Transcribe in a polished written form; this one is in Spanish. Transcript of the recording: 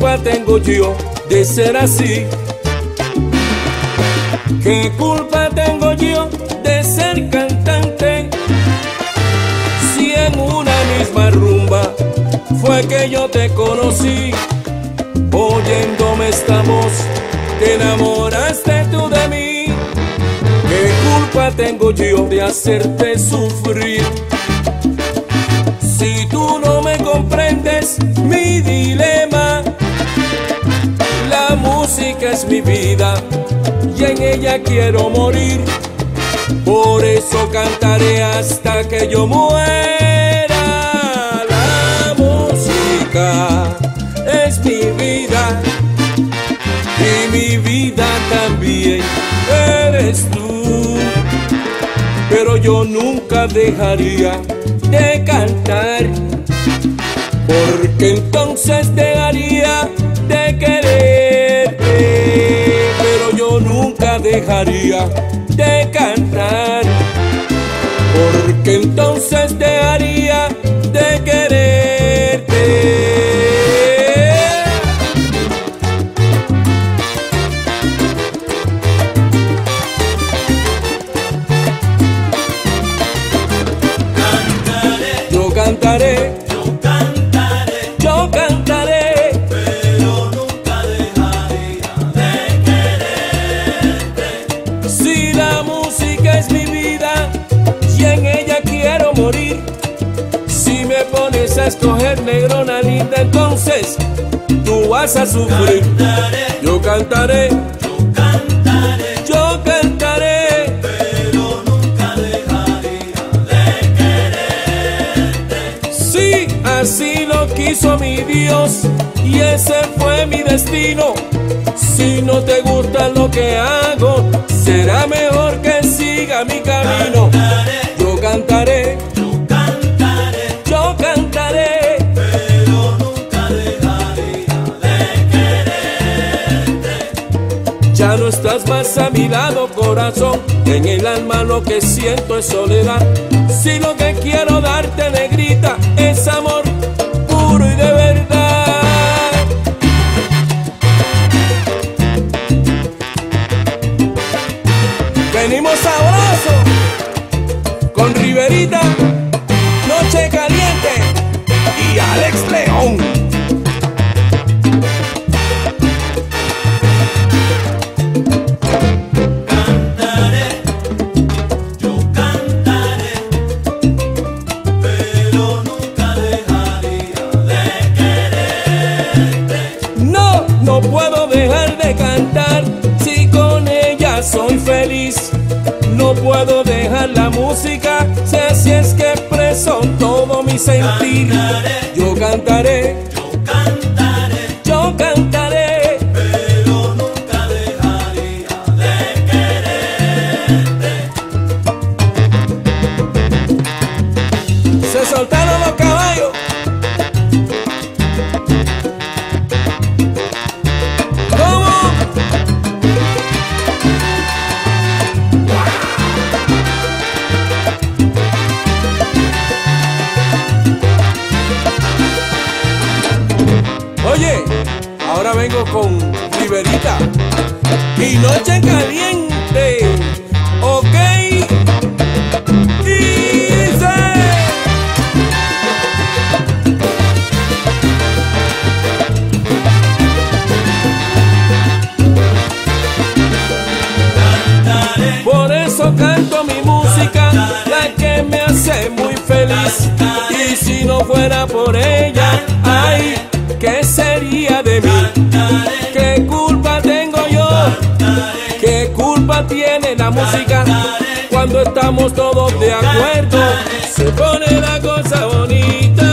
culpa tengo yo de ser así? ¿Qué culpa tengo yo de ser cantante? Si en una misma rumba fue que yo te conocí, oyéndome esta voz, te enamoraste tú de mí. ¿Qué culpa tengo yo de hacerte sufrir? Si tú no me comprendes mi dilema, la música es mi vida y en ella quiero morir. Por eso cantaré hasta que yo muera. La música es mi vida y mi vida también eres tú. Pero yo nunca dejaría de cantar, porque entonces dejaría de quererte. Pero yo nunca dejaría de cantar, porque entonces dejaría de quererte. Yo cantaré, yo cantaré, pero nunca dejaría de quererte. Si la música es mi vida y en ella quiero morir. Si me pones a escoger, negrona linda, entonces tú vas a sufrir. Yo cantaré, Yo cantaré, yo cantaré, pero nunca dejaría de quererte. sí, así lo quiso mi Dios y ese fue mi destino. Si no te gusta lo que hago, será mejor que siga mi camino. Yo cantaré, Yo cantaré, yo cantaré, pero nunca dejaría de quererte. ya no estás más a mi lado, corazón. En el alma lo que siento es soledad. Si lo que quiero darte, negrita, es amor puro y de verdad. Venimos sabroso con Riverita, Noche Caliente y Alex León. Cantaré, yo cantaré, pero nunca dejaría de quererte. No, no puedo dejar de cantar si con ella soy feliz. No puedo dejar la música si así es que expreso todo mi sentir. Yo cantaré, Yo cantaré, yo cantaré, pero nunca dejaría de quererte. se soltaron los caballos. ¿Cómo? Oye, ahora vengo con Riverita y Noche Caliente, ¿ok? Dice. Por eso canto mi música, la que me hace muy feliz. Y si no fuera por ella, ay, ¿qué sería de mí? ¿Qué culpa tengo yo? ¿Qué culpa tiene la música? Cuando estamos todos de acuerdo, se pone la cosa bonita.